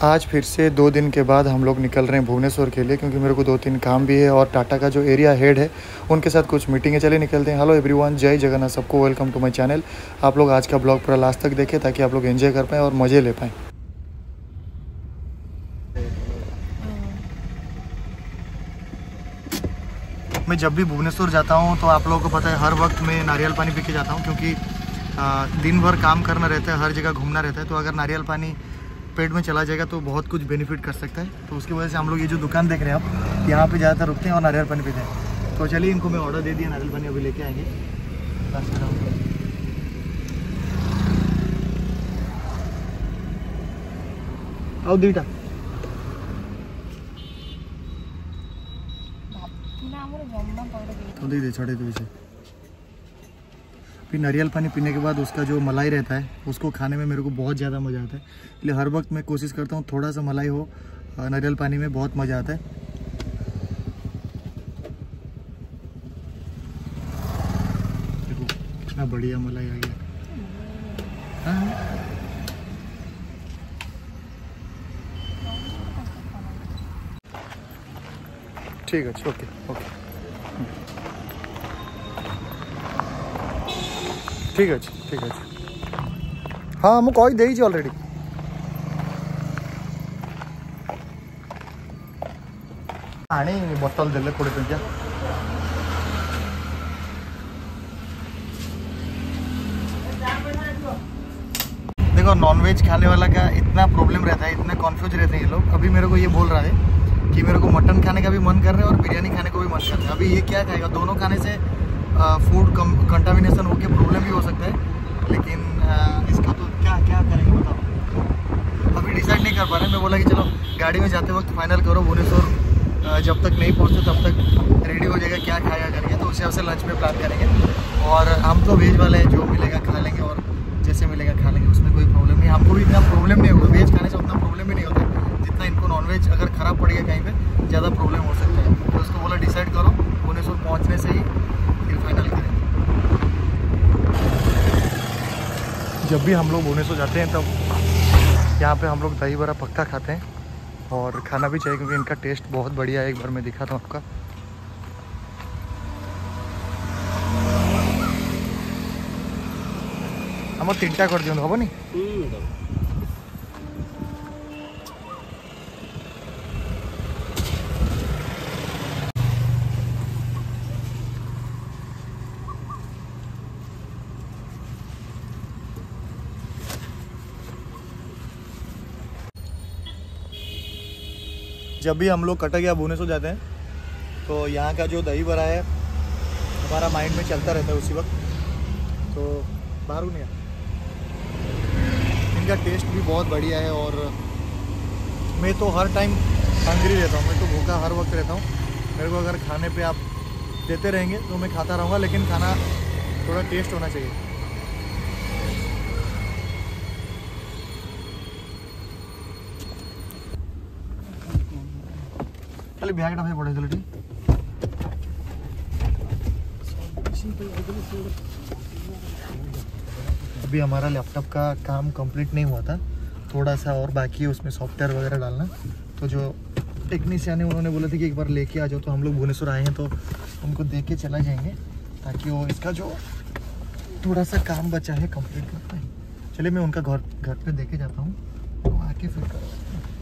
आज फिर से 2 दिन के बाद हम लोग निकल रहे हैं भुवनेश्वर के लिए, क्योंकि मेरे को 2-3 काम भी है और टाटा का जो एरिया हेड है उनके साथ कुछ मीटिंग है। चलिए निकलते हैं। हेलो एवरीवन, जय जगन्नाथ, सबको वेलकम टू माय चैनल। आप लोग आज का ब्लॉग पूरा लास्ट तक देखें ताकि आप लोग एंजॉय कर पाएँ और मज़े ले पाएँ। मैं जब भी भुवनेश्वर जाता हूँ तो आप लोगों को पता है हर वक्त मैं नारियल पानी पी के जाता हूँ, क्योंकि दिन भर काम करना रहता है, हर जगह घूमना रहता है। तो अगर नारियल पानी पेट में चला जाएगा तो बहुत कुछ बेनिफिट कर सकता है। तो उसकी वजह से हम लोग ये जो दुकान देख रहे हैं आप, यहाँ पे ज़्यादातर रुकते हैं और नारियल पानी पीते हैं। तो चलिए इनको मैं ऑर्डर दे दिया, नारियल पानी अभी लेके आएंगे। आओ दीटा तो दे छड़े तो इसे। फिर नारियल पानी पीने के बाद उसका जो मलाई रहता है उसको खाने में मेरे को बहुत ज़्यादा मज़ा आता है। इसलिए हर वक्त मैं कोशिश करता हूँ थोड़ा सा मलाई हो नारियल पानी में, बहुत मज़ा आता है। देखो कितना बढ़िया मलाई आ गया। ठीक है, ओके ओके, ठीक है ठीक है। हाँ मुझे कही देची ऑलरेडी। आने बोतल देले 20 टंकिया। देखो नॉनवेज खाने वाला का इतना प्रॉब्लम रहता है, इतना कॉन्फ्यूज रहते हैं ये लोग। अभी मेरे को ये बोल रहा है कि मेरे को मटन खाने का भी मन कर रहा है और बिरयानी खाने को भी मन कर रहा है। अभी ये क्या खाएगा? दोनों खाने से फूड कंटामिनेशन होकर प्रॉब्लम भी हो सकता है, लेकिन इसका तो क्या क्या करेंगे बताओ। अभी डिसाइड नहीं कर पा रहे। मैं बोला कि चलो गाड़ी में जाते वक्त फाइनल करो, भुवनेश्वर जब तक नहीं पहुँचते तब तक रेडी हो जाएगा क्या खाया करेंगे। तो उसी हिसाब से लंच में प्लान करेंगे। और हम तो वेज वाले हैं, जो मिलेगा खा लेंगे और जैसे मिलेगा खा लेंगे, उसमें कोई प्रॉब्लम नहीं। हमको भी इतना प्रॉब्लम नहीं होगा, वेज खाने से उतना प्रॉब्लम भी नहीं होता जितना इनको नॉनवेज अगर ख़राब पड़ गया कहीं पे ज़्यादा प्रॉब्लम हो सकता है। तो उसको बोला डिसाइड करो, भुवनेश्वर पहुँचने से ही फिर फाइनल करेंगे। जब भी हम लोग भुवनेश्वर जाते हैं तब यहाँ पे हम लोग दही बड़ा पक्का खाते हैं और खाना भी चाहिए, क्योंकि इनका टेस्ट बहुत बढ़िया है। एक बार मैं दिखाता हूँ आपका। हम 3टा कर दियो हम नहीं। जब भी हम लोग कटक या भुवनेश्वर जाते हैं तो यहाँ का जो दही बड़ा है हमारा माइंड में चलता रहता है उसी वक्त। तो बाहर नहीं, इनका टेस्ट भी बहुत बढ़िया है। और मैं तो हर टाइम हंग्री रहता हूँ, मैं तो भूखा हर वक्त रहता हूँ। मेरे को अगर खाने पे आप देते रहेंगे तो मैं खाता रहूँगा, लेकिन खाना थोड़ा टेस्ट होना चाहिए। चलिए ब्यागटा भाई पड़े चलो। अभी हमारा लैपटॉप का काम कंप्लीट नहीं हुआ था, थोड़ा सा और बाकी है उसमें सॉफ्टवेयर वगैरह डालना। तो जो टेक्नीशियन है उन्होंने बोला था कि एक बार लेके आ जाओ। तो हम लोग भुवनेश्वर आए हैं तो उनको देख के चला जाएंगे, ताकि वो इसका जो थोड़ा सा काम बचा है कंप्लीट कर पाए। चलिए मैं उनका घर पे देखे जाता हूँ, तो आके फिर करो।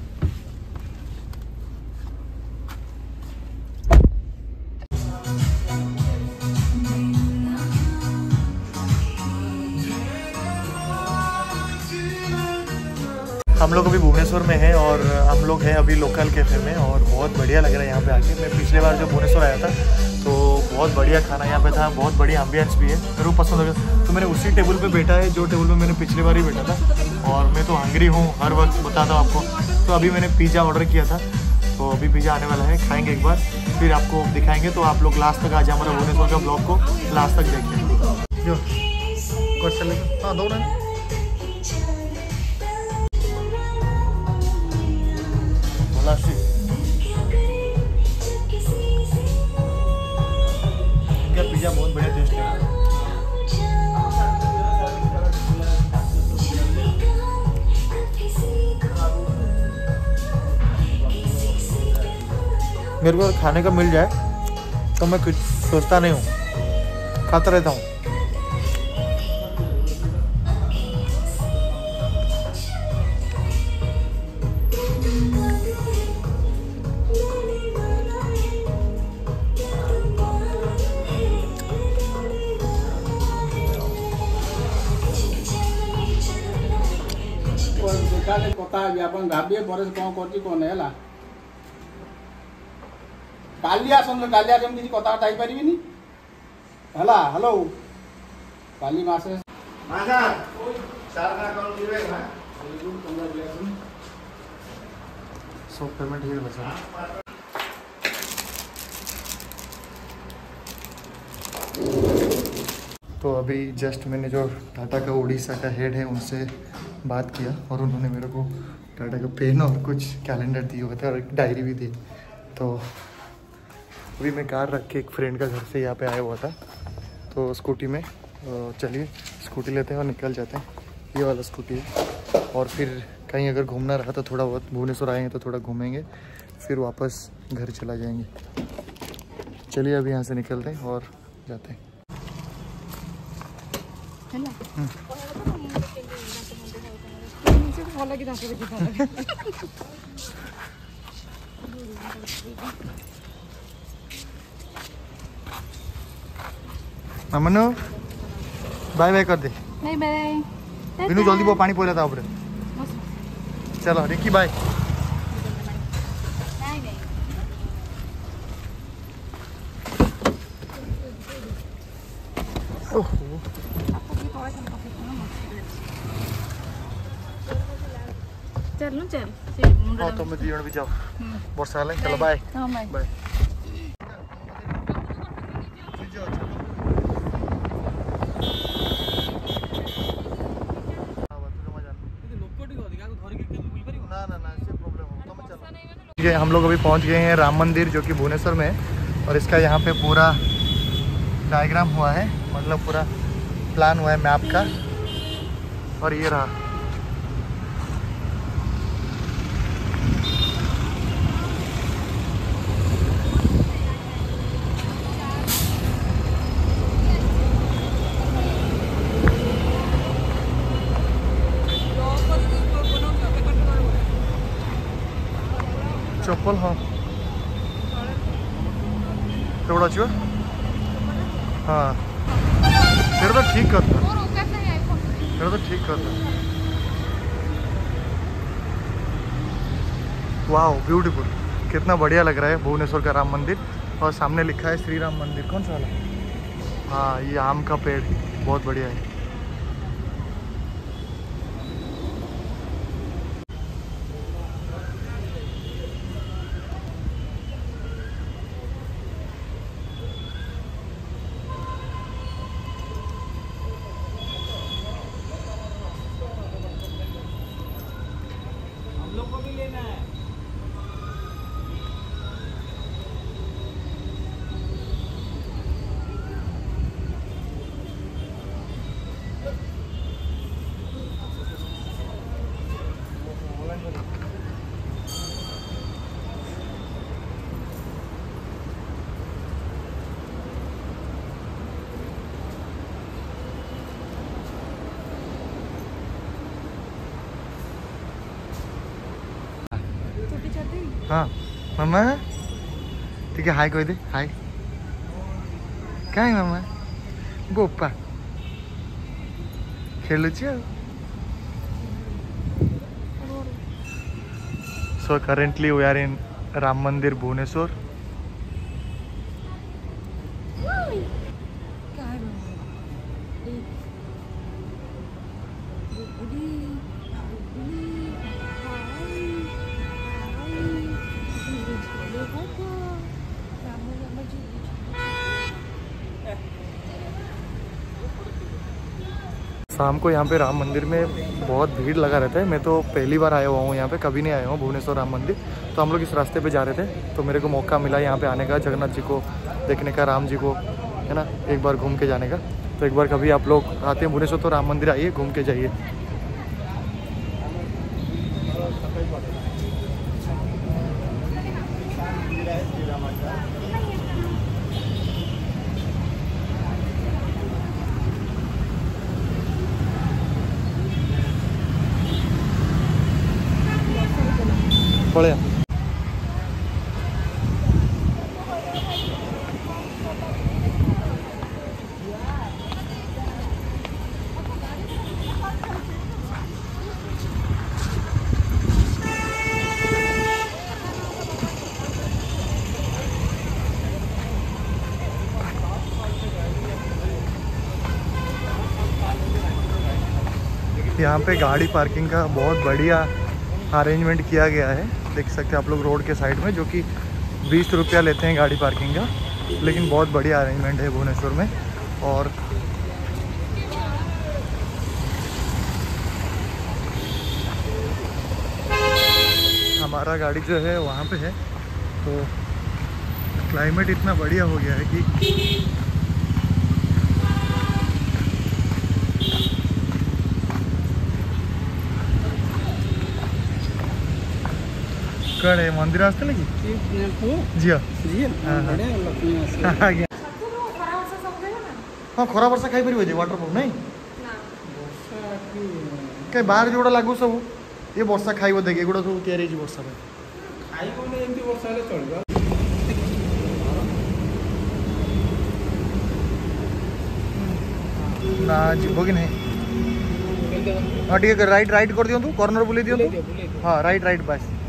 हम लोग अभी भुवनेश्वर में हैं और हम लोग हैं अभी लोकल कैफ़े में, और बहुत बढ़िया लग रहा है यहाँ पे आके। मैं पिछले बार जब भुवनेश्वर आया था तो बहुत बढ़िया खाना यहाँ पे था, बहुत बढ़िया एम्बियंस भी है, मेरे को पसंद आ गया। तो मैंने उसी टेबल पे बैठा है जो टेबल पे मैंने पिछले बार ही बैठा था। और मैं तो हंग्री हूँ, हर वक्त बताता हूँ आपको। तो अभी मैंने पिज़्ज़ा ऑर्डर किया था, तो अभी पिज़्ज़ा आने वाला है, खाएँगे एक बार फिर आपको दिखाएँगे। तो आप लोग लास्ट तक आज हमारा भुवनेश्वर का ब्लॉग को लास्ट तक देखें। जो क्वेश्चन हाँ दो ना इनका पिज़्ज़ा बहुत बढ़िया टेस्ट है। मेरे को खाने का मिल जाए तो मैं कुछ सोचता नहीं हूँ, खाता रहता हूँ। कथा आपण भाविए पर कौन कर कौन है काली आसन काली आसन किसी कथा पारि है। हेलो काली मासे सब पेमेंट ही बचा। तो अभी जस्ट मैंने जो टाटा का उड़ीसा का हेड है उनसे बात किया और उन्होंने मेरे को टाटा का पेन और कुछ कैलेंडर दिए हुए थे और एक डायरी भी दी। तो अभी मैं कार रख के एक फ्रेंड का घर से यहाँ पे आया हुआ था, तो स्कूटी में चलिए स्कूटी लेते हैं और निकल जाते हैं। ये वाला स्कूटी है और फिर कहीं अगर घूमना रहा तो थोड़ा बहुत भुवनेश्वर आएंगे तो थोड़ा घूमेंगे, फिर वापस घर चला जाएंगे। चलिए अभी यहाँ से निकलते हैं और जाते हैं। मनु बाय बाय कर दे। Bye bye. बिनु जल्दी वो पानी पोला था ऊपर। चलो रिकी बाय। चल चल हाँ तुम दी जन भी जाओ वर्षा है। चलो बाय बाय। हम लोग अभी पहुंच गए हैं राम मंदिर जो कि भुवनेश्वर में है और इसका यहाँ पे पूरा डायग्राम हुआ है, मतलब पूरा प्लान हुआ है मैप का। और ये रहा चप्पल। हाँ थोड़ा अच्छी हाँ तेरा तो ठीक करता, तेरा तो ठीक करता। वाह ब्यूटीफुल, कितना बढ़िया लग रहा है भुवनेश्वर का राम मंदिर। और सामने लिखा है श्री राम मंदिर। कौन सा वाला? हाँ ये आम का पेड़ बहुत बढ़िया है। हाँ मामा ठीक है, हाय कोई दे हाय। क्या है मामा? बोपा खेलुची। So currently we are in Ram Mandir Bhubaneswar. शाम को यहाँ पे राम मंदिर में बहुत भीड़ लगा रहता है। मैं तो पहली बार आया हुआ हूँ यहाँ पे, कभी नहीं आया हूँ भुवनेश्वर राम मंदिर। तो हम लोग इस रास्ते पे जा रहे थे तो मेरे को मौका मिला यहाँ पे आने का, जगन्नाथ जी को देखने का, राम जी को, है ना, एक बार घूम के जाने का। तो एक बार कभी आप लोग आते हैं भुवनेश्वर तो राम मंदिर आइए, घूम के जाइए। पड़े यहाँ पे गाड़ी पार्किंग का बहुत बढ़िया अरेंजमेंट किया गया है। देख सकते हैं आप लोग रोड के साइड में, जो कि 20 रुपया लेते हैं गाड़ी पार्किंग का, लेकिन बहुत बढ़िया अरेंजमेंट है भुवनेश्वर में। और हमारा गाड़ी जो है वहाँ पे है, तो क्लाइमेट इतना बढ़िया हो गया है कि कड़े मंदिर आसते लगी जी हाँ हाँ खरा वर्षा खाई पार वाटरप्रूफ नहीं कहीं बाहर जोड़ा लागू सब ये वर्षा खाइब देखे एगुड़ा सब तैयारी वर्षा ना जीव कि नहीं हाँ ठीक है राइट राइट कर दियो कॉर्नर बुले दियो हाँ राइट राइट बस